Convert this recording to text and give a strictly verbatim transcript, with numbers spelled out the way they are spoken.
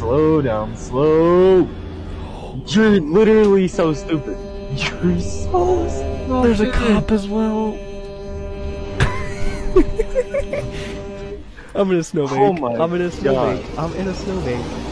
slow down, slow. You're literally so stupid. You're so stupid. There's a cop as well. I'm in a snowbank. Oh my I'm in a snowbank. God. I'm in a snowbank.